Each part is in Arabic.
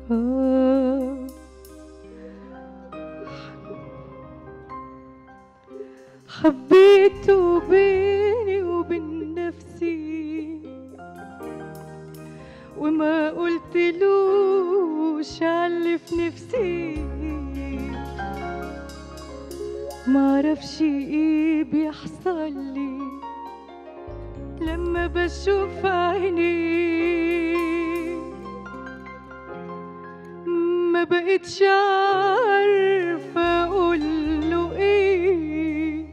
آه حبيته بيني وبين نفسي وما قلتلوش عاللي في نفسي، معرفش ايه بيحصل لي لما بشوف عينيه، ما بقتش عارفة اقوله ايه،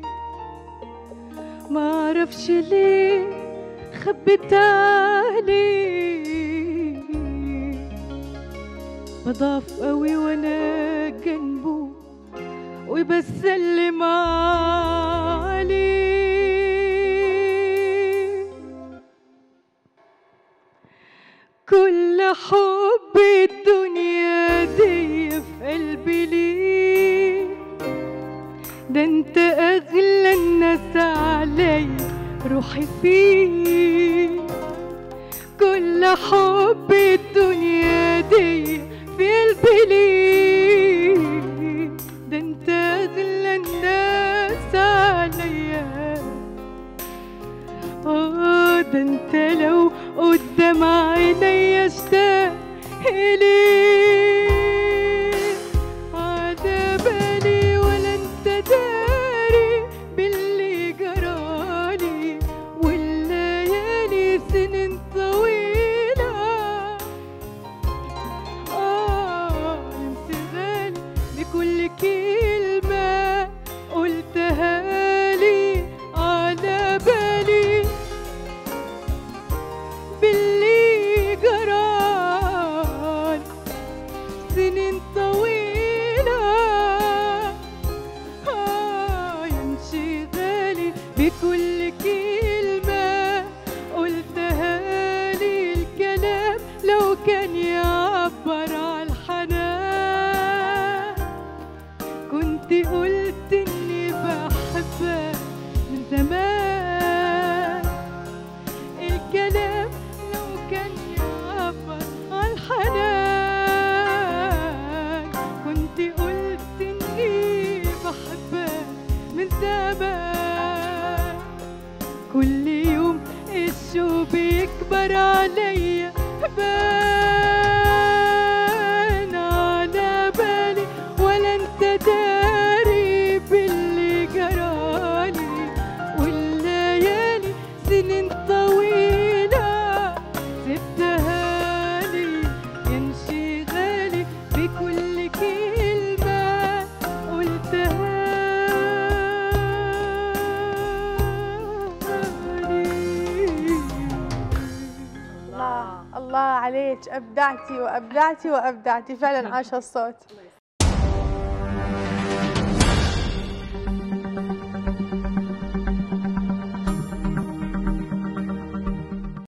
معرفش ليه خبيت عليه، بضعف قوي وانا جنبه وبسلم عليه. كل حب الدنيا دي في قلبي ليه، ده انت اغلى الناس عليا روحي فيه. كل حب الدنيا دي في قلبي ليه، ده انت اغلى الناس عليا. ده انت لو قدام عينيا اشتاق اليك، على بالي ولا انت داري باللي جرالي، والليالي سنين طويلة انشغالي بكل كلمة قلتها لي، على بالي باللي جرالي سنين طويلة انشغالي بكل كلمة قلتها لي. الكلام لو كان يعبر عن الحنان كنت قلت اني بحبك من زمان. الكلام لو كان يعبر عن الحنان كنت قلت اني بحبك من زمان. كل يوم الشوق بيكبر عليا، بان على بالي ولا انت داري باللي جرالي، والليالي سنين طويلة سبتها لي، انشغالي بكل كلمة قلتها لي. الله الله عليك، أبدعتي وأبدعتي وأبدعتي فعلا، عاش الصوت.